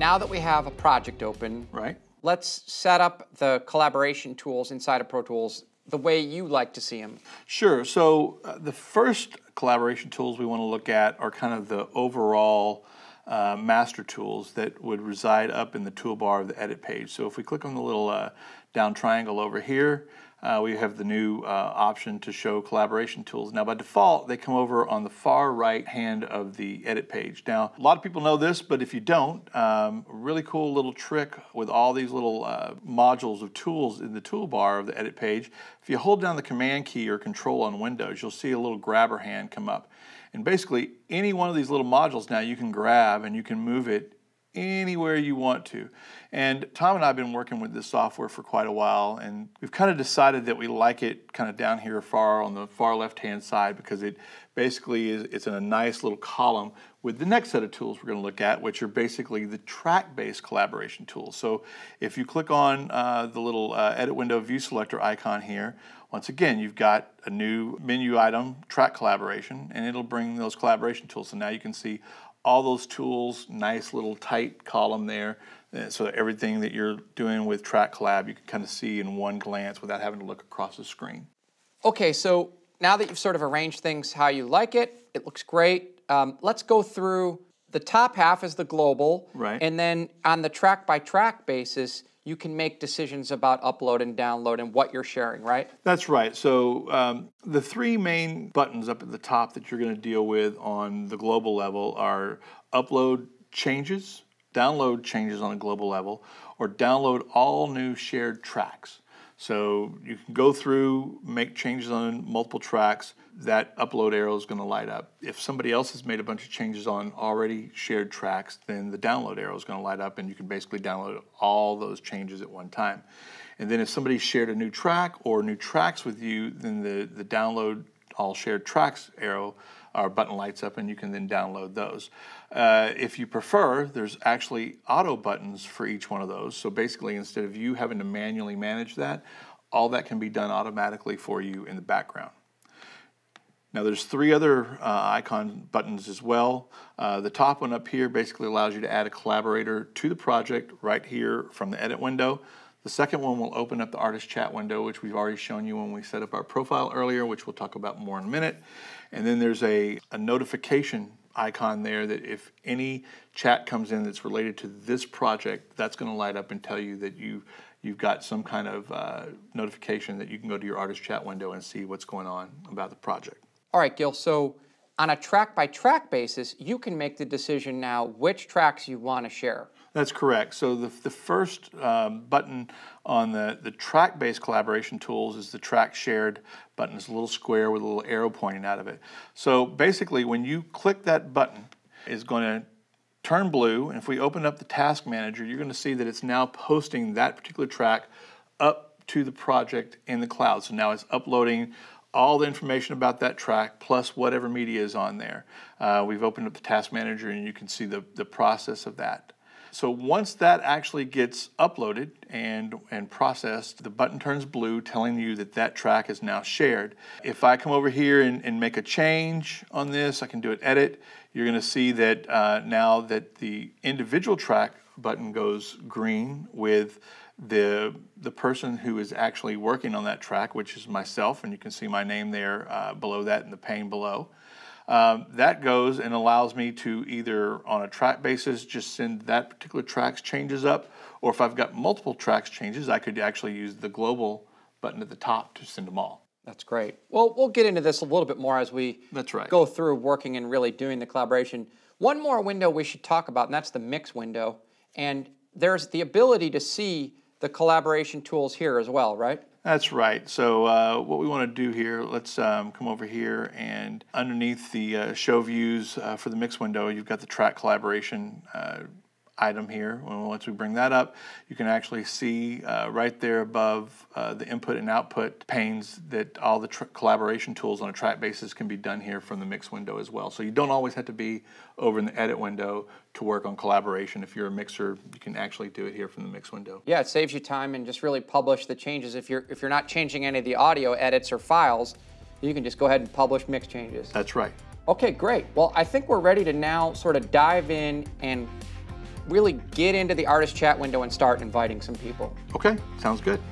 now that we have a project open, Right. let's set up the collaboration tools inside of Pro Tools the way you like to see them. Sure. So the first collaboration tools we want to look at are kind of the overall master tools that would reside up in the toolbar of the edit page. So if we click on the little down triangle over here, we have the new option to show collaboration tools. Now by default, they come over on the far right hand of the edit page. Now, a lot of people know this, but if you don't, a really cool little trick with all these little modules of tools in the toolbar of the edit page, if you hold down the command key or control on Windows, you'll see a little grabber hand come up. And basically, any one of these little modules now you can grab and you can move it anywhere you want to. And Tom and I have been working with this software for quite a while, and we've kind of decided that we like it kind of down here far on the far left-hand side because it basically it's in a nice little column with the next set of tools we're going to look at, which are basically the track-based collaboration tools. So if you click on the little edit window view selector icon here, once again, you've got a new menu item, track collaboration, and it'll bring those collaboration tools. So now you can see all those tools, nice little tight column there. So everything that you're doing with track collab, you can kind of see in one glance without having to look across the screen. Okay, so now that you've sort of arranged things how you like it, it looks great. Let's go through the top half is the global, right? And then on the track by track basis, you can make decisions about upload and download and what you're sharing, right? That's right. So the three main buttons up at the top that you're going to deal with on the global level are upload changes, download changes on a global level, or download all new shared tracks. So you can go through, make changes on multiple tracks. That upload arrow is going to light up. If somebody else has made a bunch of changes on already shared tracks, then the download arrow is going to light up and you can basically download all those changes at one time. And then if somebody shared a new track or new tracks with you, then the download all shared tracks arrow or button lights up and you can then download those. If you prefer, there's actually auto buttons for each one of those. So basically, instead of you having to manually manage that, all that can be done automatically for you in the background. Now there's three other icon buttons as well. The top one up here basically allows you to add a collaborator to the project right here from the edit window. The second one will open up the artist chat window, which we've already shown you when we set up our profile earlier, which we'll talk about more in a minute. And then there's a notification icon there that if any chat comes in that's related to this project, that's going to light up and tell you that you've got some kind of notification that you can go to your artist chat window and see what's going on about the project. All right, Gil, so on a track-by-track basis, you can make the decision now which tracks you want to share. That's correct. So the first button on the track-based collaboration tools is the track shared button. It's a little square with a little arrow pointing out of it. So basically, when you click that button, it's going to turn blue, and if we open up the task manager, you're going to see that it's now posting that particular track up to the project in the cloud. So now it's uploading all the information about that track plus whatever media is on there. We've opened up the task manager and you can see the process of that. So once that actually gets uploaded and processed, the button turns blue telling you that that track is now shared. If I come over here and make a change on this, I can do an edit. You're going to see that now that the individual track button goes green with the person who is actually working on that track, which is myself, and you can see my name there below that in the pane below. That goes and allows me to either on a track basis just send that particular track's changes up, or if I've got multiple tracks changes, I could actually use the global button at the top to send them all. That's great. Well, we'll get into this a little bit more as we go through working and really doing the collaboration. One more window we should talk about, and that's the mix window. And there's the ability to see the collaboration tools here as well, right? That's right. So what we want to do here, let's come over here and underneath the show views for the mix window, you've got the track collaboration item here. Once we bring that up, you can actually see right there above the input and output panes that all the collaboration tools on a track basis can be done here from the mix window as well. So you don't always have to be over in the edit window to work on collaboration. If you're a mixer, you can actually do it here from the mix window. Yeah, it saves you time and just really publish the changes. If you're not changing any of the audio edits or files, you can just go ahead and publish mix changes. That's right. Okay, great. Well, I think we're ready to now sort of dive in and really get into the artist chat window and start inviting some people. Okay, sounds good.